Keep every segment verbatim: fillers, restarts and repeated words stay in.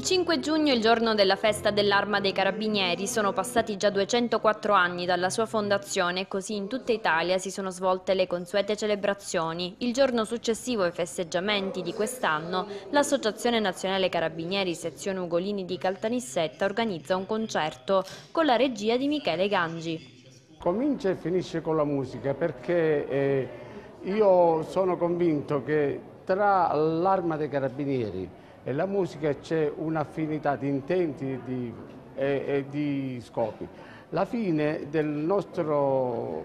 Il cinque giugno è il giorno della festa dell'Arma dei Carabinieri. Sono passati già duecentoquattro anni dalla sua fondazione e così in tutta Italia si sono svolte le consuete celebrazioni. Il giorno successivo ai festeggiamenti di quest'anno, l'Associazione Nazionale Carabinieri Sezione Ugolini di Caltanissetta organizza un concerto con la regia di Michele Gangi. Comincia e finisce con la musica perché eh, io sono convinto che tra l'Arma dei Carabinieri e la musica c'è un'affinità di intenti di, e, e di scopi. La fine del nostro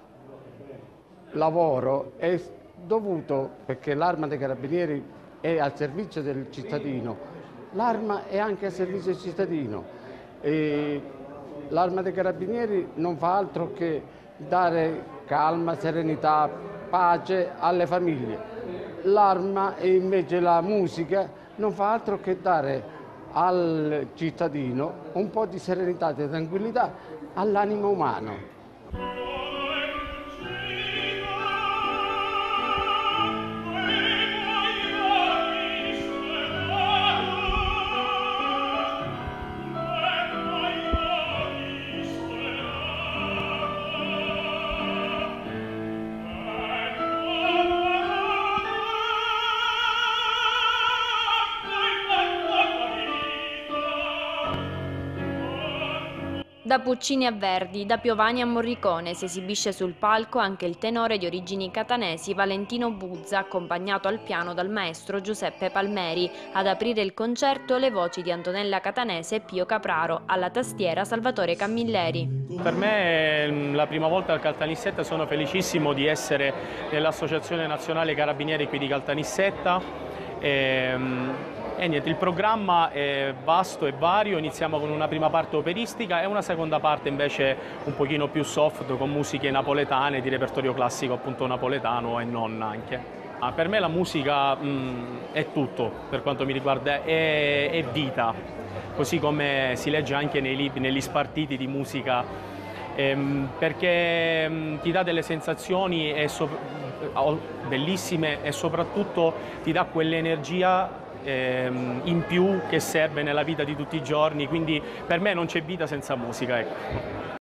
lavoro è dovuto perché l'Arma dei Carabinieri è al servizio del cittadino, l'Arma è anche al servizio del cittadino. E l'Arma dei Carabinieri non fa altro che dare calma, serenità, pace alle famiglie. L'Arma e invece la musica non fa altro che dare al cittadino un po' di serenità e tranquillità all'animo umano. Da Puccini a Verdi, da Piovani a Morricone si esibisce sul palco anche il tenore di origini catanesi Valentino Buzza, accompagnato al piano dal maestro Giuseppe Palmeri. Ad aprire il concerto le voci di Antonella Catanese e Pio Capraro, alla tastiera Salvatore Camilleri. Per me è la prima volta al Caltanissetta, sono felicissimo di essere nell'Associazione Nazionale Carabinieri qui di Caltanissetta. E, E niente, il programma è vasto e vario, iniziamo con una prima parte operistica e una seconda parte invece un pochino più soft con musiche napoletane, di repertorio classico appunto napoletano e non anche. Ah, per me la musica mh, è tutto per quanto mi riguarda, è, è vita, così come si legge anche nei libri, negli spartiti di musica, ehm, perché mh, ti dà delle sensazioni e so, bellissime e soprattutto ti dà quell'energia in più che serve nella vita di tutti i giorni, quindi per me non c'è vita senza musica, ecco.